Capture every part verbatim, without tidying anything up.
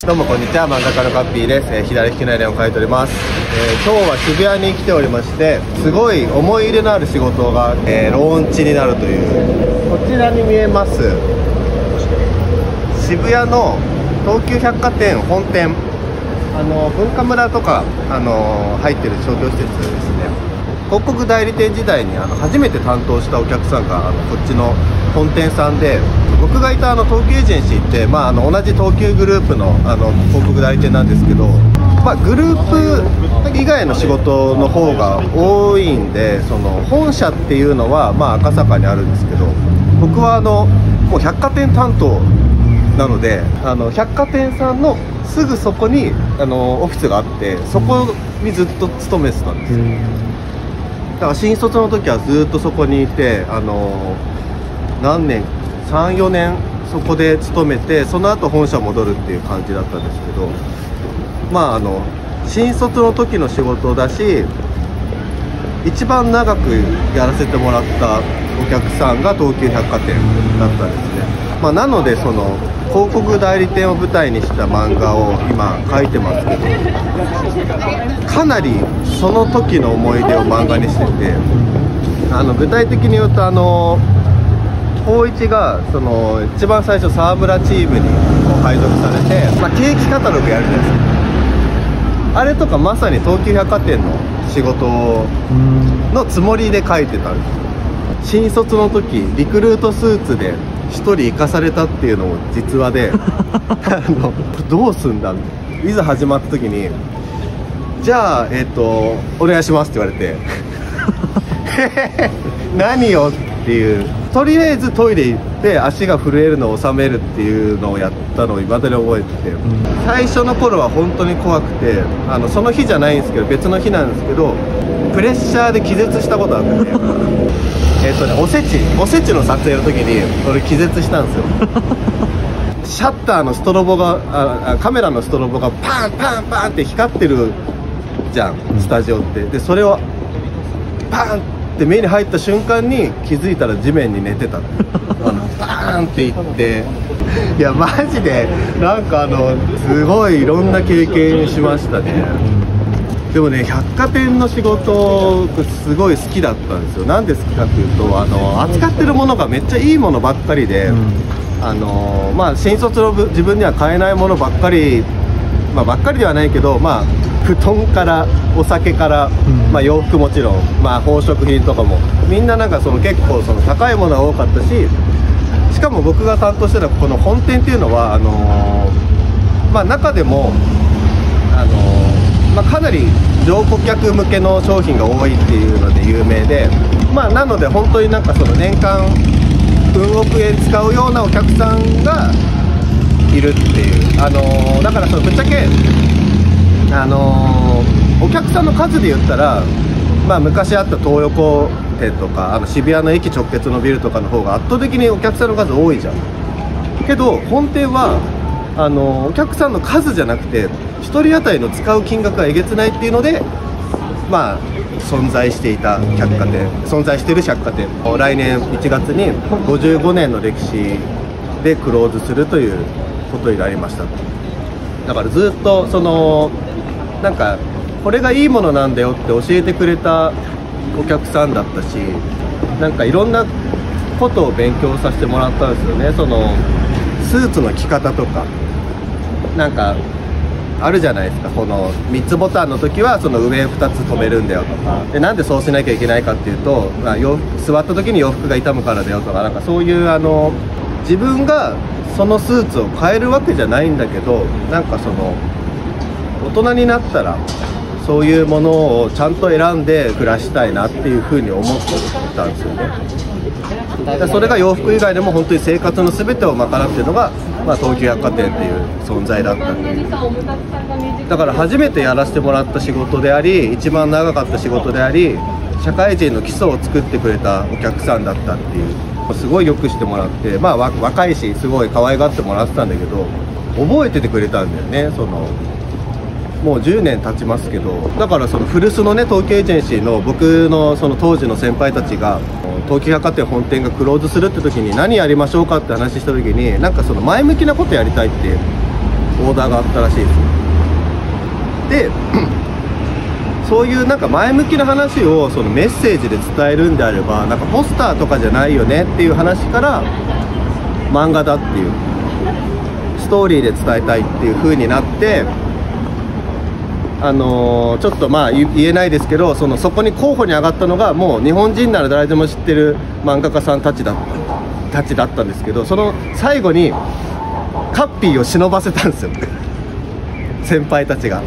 どうもこんにちは、漫画家のカッピーです。えー、左利きのエレンを描いております。えー、今日は渋谷に来ておりまして、すごい思い入れのある仕事が、えー、ローンチになるという。こちらに見えます渋谷の東急百貨店本店、あの文化村とか、あの入ってる商業施設ですね。広告代理店時代にあの初めて担当したお客さんがあのこっちの本店さんで、僕がいたあの東急エージェンシーって、まあ、あの同じ東急グループのあの広告代理店なんですけど、まあ、グループ以外の仕事の方が多いんで、その本社っていうのは、まあ、赤坂にあるんですけど、僕はあのもう百貨店担当なので、あの百貨店さんのすぐそこにあのオフィスがあって、そこにずっと勤めてたんですよ。だから新卒の時はずっとそこにいて、あの何年さん、よねんそこで勤めて、その後本社戻るっていう感じだったんですけど、まああの新卒の時の仕事だし、一番長くやらせてもらったお客さんが東急百貨店だったんですね。まあ、なのでその広告代理店を舞台にした漫画を今描いてますけど、かなりその時の思い出を漫画にしてて、あの具体的に言うと、あの光一がその一番最初沢村チームにこう配属されて、まあ、ケーキカタログやるじゃないですか。あれとかまさに東急百貨店の仕事のつもりで書いてたんですよ。新卒の時リクルートスーツで一人行かされたっていうのも実話であのどうすんだいざ始まった時に、じゃあえっとお願いしますって言われて何よっていう、とりあえずトイレ行って足が震えるのを収めるっていうのをやったのを未だに覚えてて、うん、最初の頃は本当に怖くて、あのその日じゃないんですけど別の日なんですけど、プレッシャーで気絶したことあってねえっとねおせちおせちの撮影の時に俺気絶したんですよシャッターのストロボがあカメラのストロボがパンパンパンって光ってるじゃんスタジオって。でそれをパンって目に入った瞬間に気づいたら地面に寝てたあのバーンっていって、いやマジでなんかあのすごいいろんな経験しましたね。でもね、百貨店の仕事すごい好きだったんですよ。なんで好きかっていうと、あの扱ってるものがめっちゃいいものばっかりで、うん、あのまあ新卒の自分には買えないものばっかり、まあ、ばっかりではないけど、まあ布団からお酒から、うん、まあ、洋服もちろん、まあ、宝飾品とかもみんななんかその結構その高いものが多かったし、しかも僕が担当してたこの本店っていうのはあのー、まあ中でもあのー、まあ、かなり上顧客向けの商品が多いっていうので有名で、まあなので本当になんかその年間うん億円使うようなお客さんがいるっていう、あのー、だからそのぶっちゃけあのー、お客さんの数で言ったら、まあ、昔あった東横店とかあの渋谷の駅直結のビルとかの方が圧倒的にお客さんの数多いじゃん。けど本店はあのー、お客さんの数じゃなくてひとり当たりの使う金額がえげつないっていうので、まあ存在していた百貨店存在している百貨店来年いちがつにごじゅうごねんの歴史でクローズするということになりました。だからずっとそのなんかこれがいいものなんだよって教えてくれたお客さんだったし、なんかいろんなことを勉強させてもらったんですよね。そのスーツの着方とかなんかあるじゃないですか。このみっつボタンの時はその上ふたつ止めるんだよとかで、なんでそうしなきゃいけないかっていうと、まあ、洋服座った時に洋服が傷むからだよとか、なんかそういうあの自分がそのスーツを変えるわけじゃないんだけど、なんかその大人になったらそういうものをちゃんと選んで暮らしたいなっていうふうに思ってたんですよね。でそれが洋服以外でも本当に生活の全てを賄っているのが、まあ、東急百貨店っていう存在だったっていう。だから初めてやらせてもらった仕事であり、一番長かった仕事であり、社会人の基礎を作ってくれたお客さんだったっていう、すごいよくしてもらって、まあ若いしすごい可愛がってもらってたんだけど、覚えててくれたんだよね。そのもうじゅうねん経ちますけど、だからその古巣のね東急エージェンシーの僕のその当時の先輩たちが東急百貨店本店がクローズするって時に何やりましょうかって話した時に、なんかその前向きなことやりたいってオーダーがあったらしいです。でそういうなんか前向きな話をそのメッセージで伝えるんであれば、なんかポスターとかじゃないよねっていう話から漫画だっていうストーリーで伝えたいっていう風になって、あのー、ちょっとまあ言えないですけど、そのそこに候補に上がったのがもう日本人なら誰でも知ってる漫画家さんたちだったたちだったんですけど、その最後にカッピーを忍ばせたんですよ先輩たちが。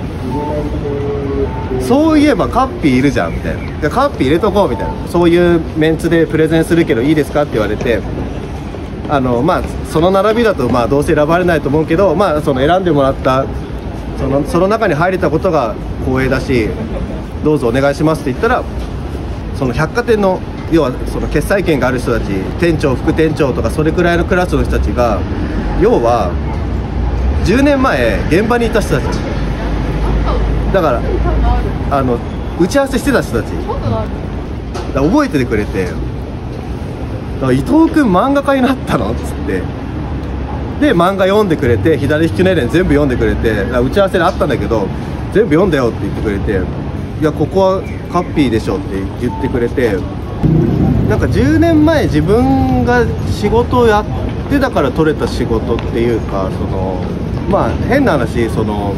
そういえばカッピーいるじゃんみたいな、でカッピー入れとこうみたいな、そういうメンツでプレゼンするけどいいですかって言われて、あのまあその並びだとまあどうせ選ばれないと思うけど、まあその選んでもらったそのその中に入れたことが光栄だし、どうぞお願いしますって言ったら、その百貨店の要はその決裁権がある人たち、店長副店長とかそれくらいのクラスの人たちが、要はじゅうねんまえ現場にいた人たちだから、あの打ち合わせしてた人たちだ、覚えててくれて、だから伊藤君漫画家になったのっつって、で漫画読んでくれて、左利きのエレン全部読んでくれて、打ち合わせであったんだけど全部読んだよって言ってくれて、いやここはカッピーでしょって言ってくれて、なんかじゅうねんまえ自分が仕事をやってたから取れた仕事っていうか、そのまあ変な話、その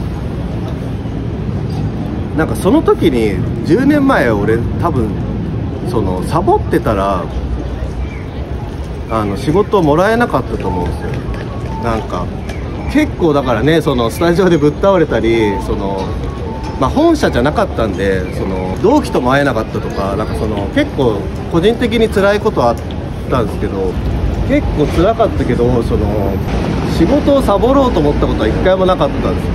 なんかその時にじゅうねんまえ俺多分そのサボってたらあの仕事をもらえなかったと思うんですよ。なんか結構だからね、そのスタジオでぶっ倒れたり、そのまあ本社じゃなかったんで、その同期とも会えなかったとか、なんかその結構個人的に辛いことはあったんですけど、結構辛かったけど、その仕事をサボろうと思ったことは一回もなかったんですよ。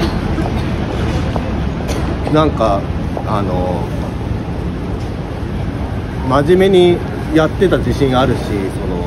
なんかあの真面目にやってた自信あるし、その、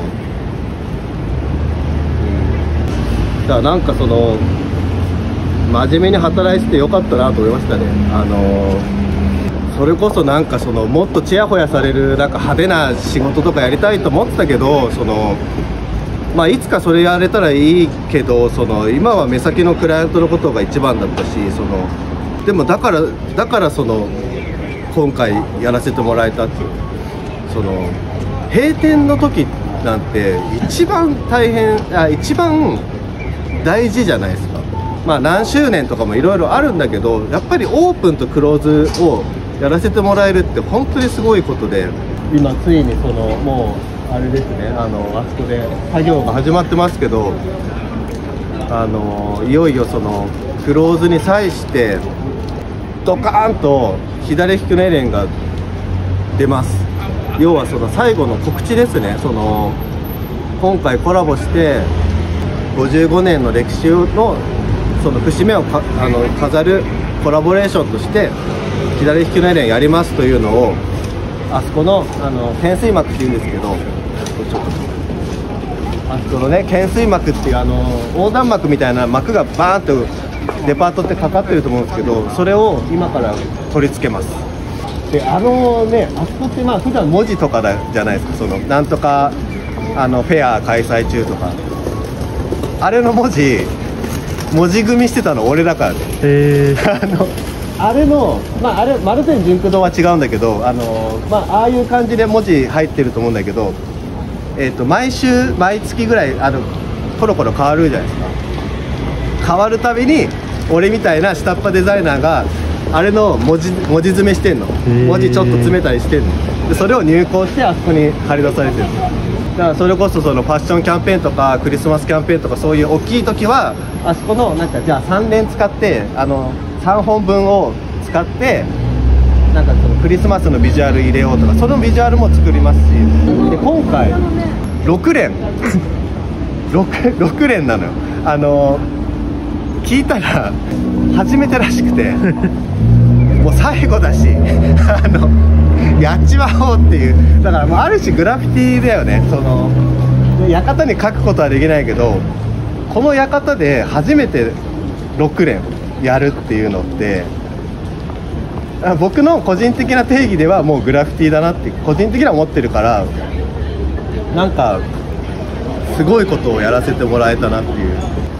うん、だからなんかその真面目に働いててよかったなと思いましたね。あのそれこそなんかそのもっとチヤホヤされるなんか派手な仕事とかやりたいと思ってたけど、そのまあいつかそれやれたらいいけど、その今は目先のクライアントのことが一番だったし、そのでもだからだからその今回やらせてもらえたっていう、その閉店の時なんて一番大変、あ一番大事じゃないですか。まあ何周年とかもいろいろあるんだけど、やっぱりオープンとクローズをやらせてもらえるって本当にすごいことで、今ついにそのもうあれですね、あのあそこで作業が始まってますけど、あのいよいよそのクローズに際してドカーンと左利きのエレンが出ます。要はその最後の告知ですね。その今回コラボしてごじゅうごねんの歴史のその節目をかあの飾るコラボレーションとして左利きのエレンやりますというのを、あそこのあの懸垂幕っていうんですけど、ちょっとあそこのね懸垂幕っていうあの横断幕みたいな幕がバーンとデパートってかかってると思うんですけど、それを今から取り付けます。であのね、あそこってまあ普段文字とかだじゃないですか。そのなんとかあのフェア開催中とか、あれの文字文字組みしてたの俺だからね。へーあのあれのまああれ丸善純駆堂は違うんだけど、あのまあああいう感じで文字入ってると思うんだけど、えっと毎週毎月ぐらいあのコロコロ変わるじゃないですか。変わるたびに俺みたいな下っ端デザイナーがあれの文字文字詰めしてんの。文字ちょっと詰めたりしてんので、それを入稿してあそこに貼り出されてる。だからそれこそそのファッションキャンペーンとかクリスマスキャンペーンとか、そういう大きい時はあそこのなんかじゃあさんれん使ってあのさんほんぶんを使ってなんかそのクリスマスのビジュアル入れようとか、そのビジュアルも作りますし、で今回ろくれんろく, ろくれんなのよ。あの聞いたら初めてらしくてもう最後だしあのやっちまおうっていう、だからもうある種グラフィティだよね。その館に書くことはできないけど、この館で初めてろくれんやるっていうのって、僕の個人的な定義ではもうグラフィティだなって個人的には思ってるから、なんかすごいことをやらせてもらえたなっていう。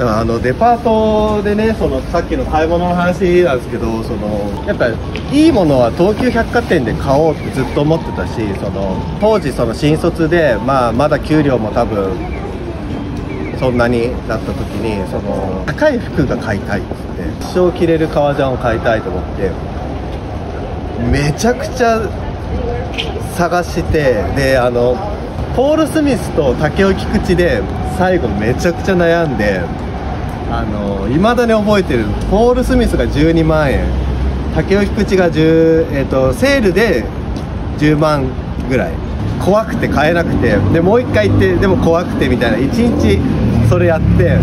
あのデパートでね、そのさっきの買い物の話なんですけど、そのやっぱいいものは東急百貨店で買おうってずっと思ってたし、その当時その新卒で、まあ、まだ給料も多分そんなになった時に、その高い服が買いたいっつって一生着れる革ジャンを買いたいと思ってめちゃくちゃ探して、であのポール・スミスと竹尾菊池で最後めちゃくちゃ悩んで、あの未だに覚えてる。ポール・スミスがじゅうにまんえん、竹尾菊池がじゅう、えーと、セールでじゅうまんぐらい。怖くて買えなくて、でもう一回行って、でも怖くてみたいな、いちにちそれやって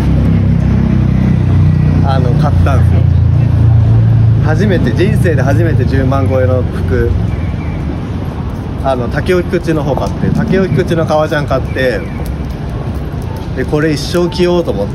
あの買ったんですよ。初めて、人生で初めてじゅうまん超えの服、あの竹尾菊池の方買って、竹尾菊池の革ジャン買って、でこれ一生着ようと思って、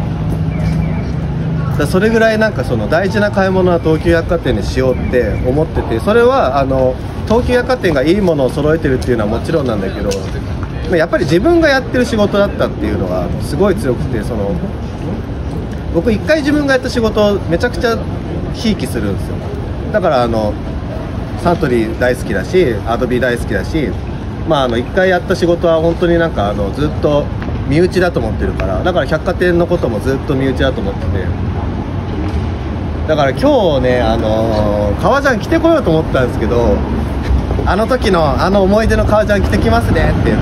だそれぐらいなんかその大事な買い物は東急百貨店にしようって思ってて、それはあの東急百貨店がいいものを揃えてるっていうのはもちろんなんだけど、やっぱり自分がやってる仕事だったっていうのがすごい強くて、その僕一回自分がやった仕事をめちゃくちゃひいきするんですよ。だからあのサントリー大好きだし、アドビ大好きだし、まああの一回やった仕事は本当になんかあのずっと身内だと思ってるから、だから百貨店のこともずっと身内だと思ってて、だから今日ね、あのー、革ジャン着てこようと思ったんですけど、あの時のあの思い出の革ジャン着てきますねって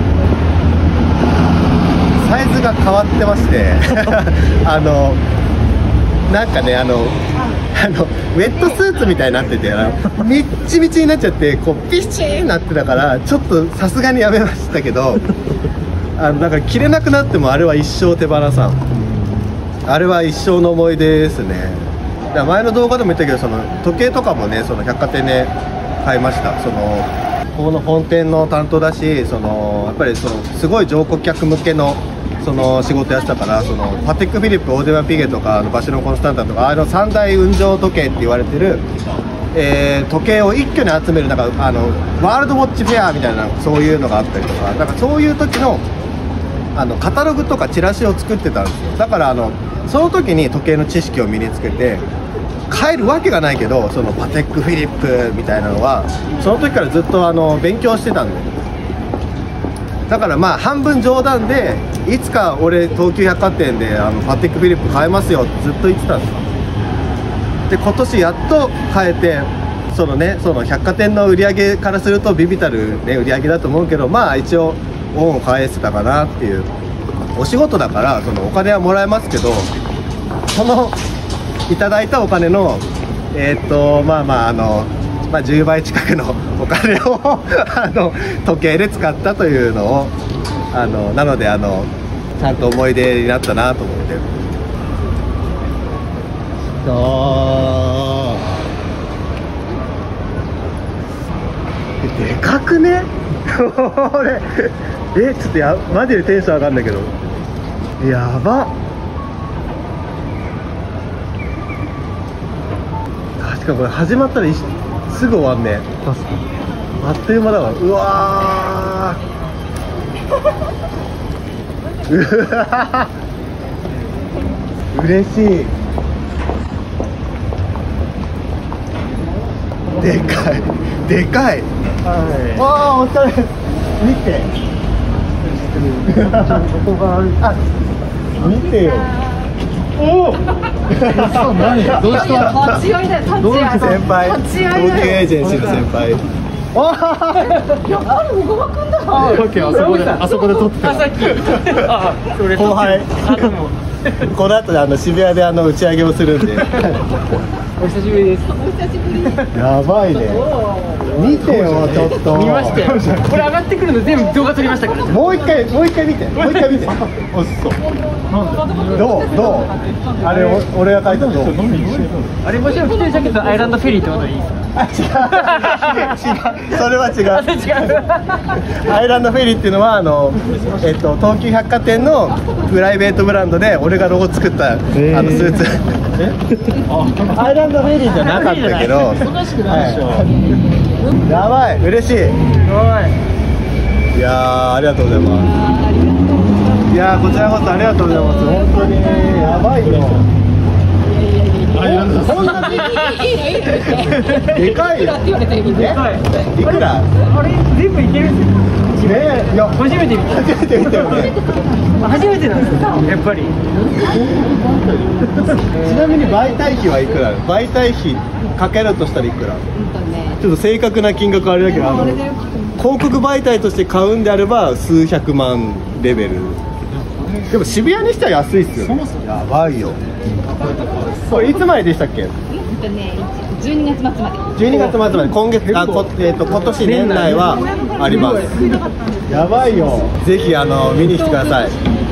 サイズが変わってましてあのなんかね、あのあのウェットスーツみたいになってて、あのみっちみちになっちゃって、こうピシーになってたから、ちょっとさすがにやめましたけどあのだから着れなくなってもあれは一生手放さん、あれは一生の思い出ですね。だから前の動画でも言ったけど、その時計とかもね、その百貨店で買いました。そのここの本店の担当だし、そのやっぱりそのすごい上顧客向けのその仕事やってたから、そのパテック・フィリップ、オーデマ・ピゲとか、あのバシロン・コンスタンタとか、あの三大雲上時計って言われてる、えー、時計を一挙に集める、なんかあのワールドウォッチフェアみたいな、そういうのがあったりとか、なんかそういう時のあのカタログとかチラシを作ってたんですよ。だからあのその時に時計の知識を身につけて、買えるわけがないけど、そのパテック・フィリップみたいなのはその時からずっとあの勉強してたんで、だからまあ半分冗談で、いつか俺東急百貨店であのパテック・フィリップ買えますよってずっと言ってたんですよ。で今年やっと買えて、そのね、その百貨店の売り上げからするとビビたる、ね、売り上げだと思うけど、まあ一応恩を返せたかなっていう。お仕事だからそのお金はもらえますけど、そのいただいたお金のえー、っとまあまああの、まあ、じゅうばい近くのお金をあの時計で使ったというのを、あのなのであのちゃんと思い出になったなと思って。あー、でかくねこれえちょっとやマジでテンション上がるんだけど、やばっ。確かこれ始まったらすぐ終わんね。確かにあっという間だわ。うわーうわー嬉しい。でかいでかい、はい、わあお疲れ見てここがあ見てよ。おお何どうした立ち会いだよ。立ち会い先輩、東急エージェンシーの先輩。ああやっぱり小川君だ。あそこであそこで撮ってた。さっき後輩この後であの渋谷であの打ち上げをするんでお久しぶりです。お久しぶり。やばいね。見てよちょっと。見ましたよ。これ上がってくるの全部動画撮りましたから。もう一回もう一回見て。もう一回見て。おっそ。どうどう。あれ俺が書いたどう。あれもしも着てるジャケットアイランドフェリーってことでいいですか。あ違う違う。それは違う。違う。アイランドフェリーっていうのはあのえっと東急百貨店のプライベートブランドで俺がロゴ作ったあのスーツ。アイランドフェリーじゃなかったけど、はい、やばい嬉しい。いやーありがとうございます。 いやーこちらこそありがとうございます。本当にやばいよ。こんなにでかいよ。いくら？ あれ全部いけるんですよ。 ねえ、いや初めて見た。 初めて見たよね。 初めてなんですよ。やっぱり。 ちなみに媒体費はいくら？媒体費かけるとしたらいくら？ちょっと正確な金額あれだけど、あの広告媒体として買うんであれば数百万レベル。でも渋谷にしては安いっすよね。やばいよ。これいつまででしたっけ？ じゅうにがつまつまで。 じゅうにがつまつまで、今月あこ、えー、と今年年内はあります。やばいよ。ぜひあの見に来てください。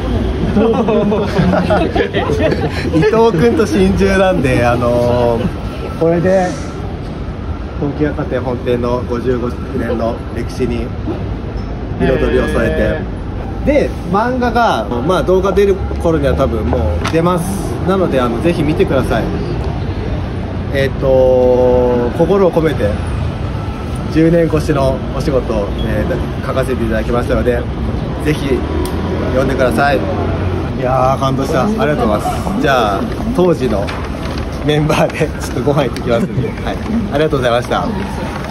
伊藤君と心中なんで、あのー、これで東急百貨店本店のごじゅうごねんの歴史に彩りを添えて、で漫画が、まあ、動画出る頃には多分もう出ます。なのであのぜひ見てください。えっ、ー、と心を込めてじゅうねん越しのお仕事を、えー、書かせていただきましたので、ぜひ読んでください。いやー感動した。ありがとうございます。じゃあ当時のメンバーでちょっとご飯行ってきますんで、はい、ありがとうございました。